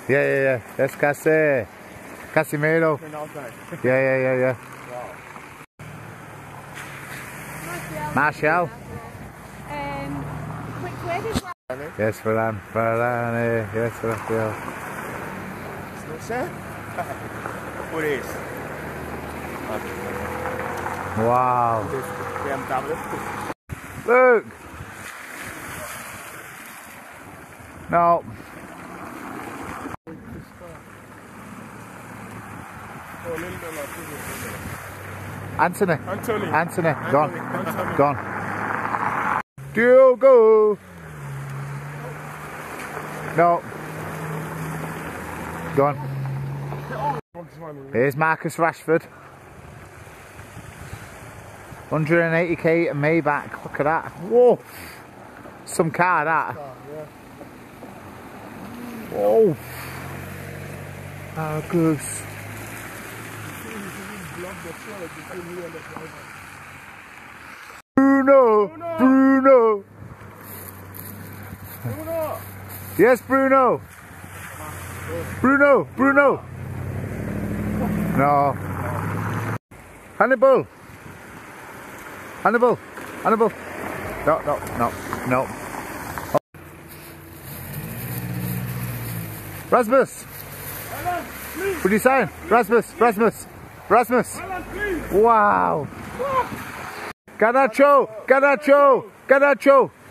Yeah. That's Casimiro. Yeah. Marshall. Which way did you... Yes, Varane. Yes, Rafael. No sé. Por isso. Wow. BMW. Look. No. Anthony. Gone. Diogo. No. Gone. Here's Marcus Rashford. 180k and Maybach. Look at that. Whoa. Some car that. Whoa. Oh, goose. Bruno. Yes, Bruno. No. Hannibal. No. Rasmus. What are you saying? Rasmus. Wow. Garnacho.